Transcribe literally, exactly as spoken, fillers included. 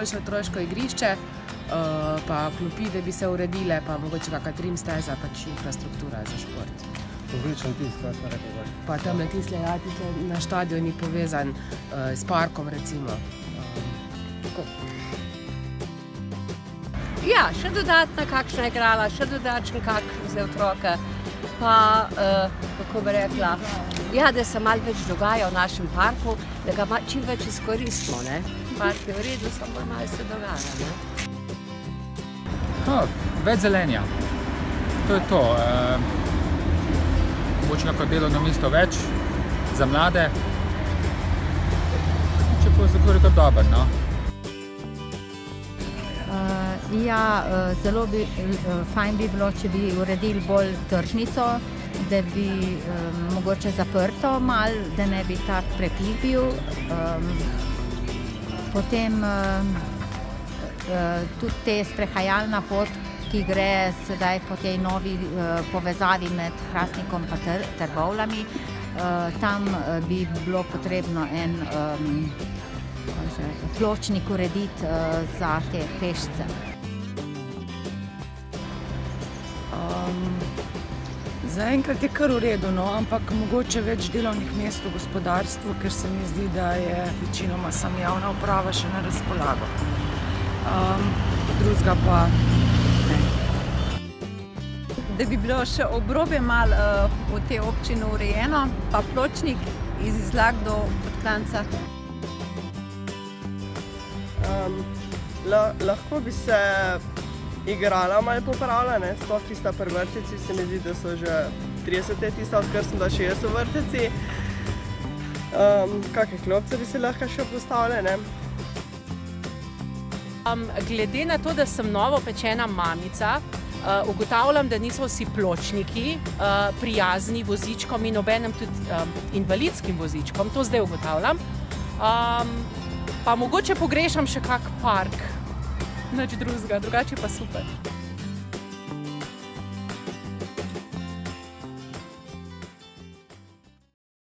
boljše otroško igrišče, pa klopi, da bi se uredile, pa mogoče kakšna trim steza, pač infrastruktura za šport. Povlično tisk, kaj smo rekli gor. Pa tamle tisle, ja, tisle na štadion ni povezan s parkom, recimo. Ja, še dodatna kakšna igrala, še dodačen kakšen za otroka. Pa, kako bi rekla, ja, da se malo več dogaja v našem parku, da ga čim več izkoristimo, ne. Park je v redu, samo malo se dogaja, ne. No, več zelenja. To je to. Mogoče neko delovno mesto več za mlade. Čeprav se kar je kar dober, no. Ja, zelo bi, fajn bi bilo, če bi uredili bolj tržnico, da bi mogoče zaprto malo, da ne bi tak prepih bil. Potem tudi te sprehajalna pot, ki gre sedaj po tej novi povezavi med Hrastnikom pa Trbovljami, tam bi bilo potrebno en pločnik urediti za te pešce. Zaenkrat je kar v redu, no, ampak mogoče več delovnih mest v gospodarstvu, ker se mi zdi, da je večinoma samo javna uprava še na razpolago. Drugega pa ne. Da bi bilo še obrobje malo v tej občini urejeno, pa pločnik iz Izlak do Podklanca. Lahko bi se igrala malo popravila, ne, sploh tista pri vrteci, se mi zdi, da so že trideset let tista, odkar sem bila še jaz v vrteci. Kakšne klopce bi se lahko še postavile, ne. Glede na to, da sem novopečena mamica, ugotavljam, da niso vsi pločniki prijazni vozičkom in obenem tudi invalidskim vozičkom, to zdaj ugotavljam. Pa mogoče pogrešam še kak park, nič drugega, drugače pa super.